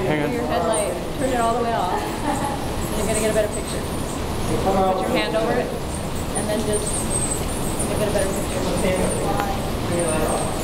Hang on. Your headlight, turn it all the way off. You're going to get a better picture. Put your hand over it, and then just get a better picture. Line.